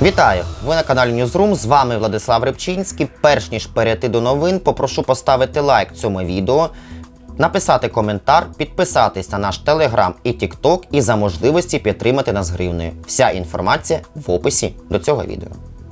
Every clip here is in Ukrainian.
Вітаю! Ви на каналі Newsroom, з вами Владислав Рибчинський. Перш ніж перейти до новин, попрошу поставити лайк цьому відео, написати коментар, підписатись на наш Telegram і TikTok і за можливості підтримати нас гривнею. Вся інформація в описі до цього відео.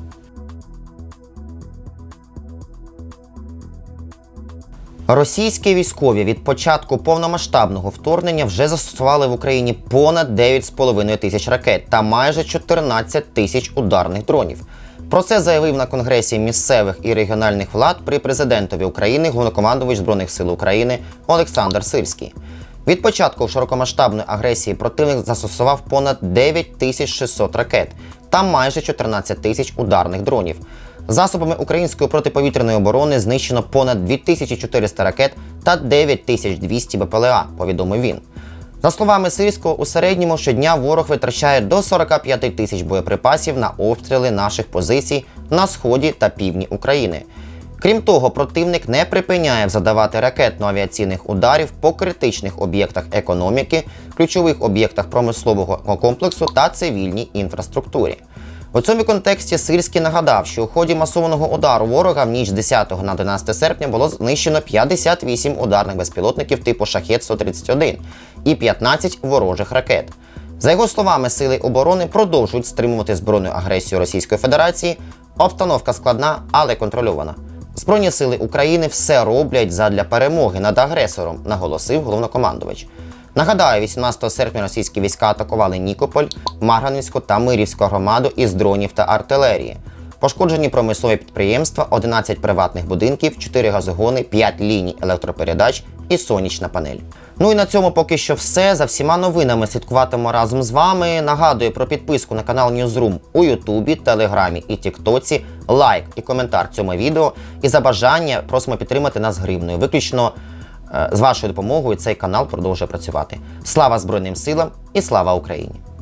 Російські військові від початку повномасштабного вторгнення вже застосували в Україні понад 9,5 тисяч ракет та майже 14 тисяч ударних дронів. Про це заявив на Конгресі місцевих і регіональних влад при президентові України головнокомандувач Збройних сил України Олександр Сирський. Від початку широкомасштабної агресії противник застосував понад 9600 ракет та майже 14 тисяч ударних дронів. Засобами української протиповітряної оборони знищено понад 2400 ракет та 9200 БПЛА, повідомив він. За словами Сирського, у середньому щодня ворог витрачає до 45 тисяч боєприпасів на обстріли наших позицій на сході та півдні України. Крім того, противник не припиняє завдавати ракетно-авіаційних ударів по критичних об'єктах економіки, ключових об'єктах промислового комплексу та цивільній інфраструктурі. У цьому контексті Сирський нагадав, що у ході масованого удару ворога в ніч з 10 на 11 серпня було знищено 58 ударних безпілотників типу Шахед-131 і 15 ворожих ракет. За його словами, сили оборони продовжують стримувати збройну агресію Російської Федерації. Обстановка складна, але контрольована. Збройні сили України все роблять задля перемоги над агресором, наголосив головнокомандувач. Нагадаю, 18 серпня російські війська атакували Нікополь, Марганецьку та Мирівську громаду із дронів та артилерії. Пошкоджені промислові підприємства, 11 приватних будинків, 4 газогони, 5 ліній електропередач і сонячна панель. Ну і на цьому поки що все. За всіма новинами слідкуватимемо разом з вами. Нагадую про підписку на канал Newsroom у Ютубі, Телеграмі і Тіктоці, лайк і коментар цьому відео. І за бажання просимо підтримати нас гривнею. Виключно з вашою допомогою цей канал продовжує працювати. Слава Збройним силам і слава Україні!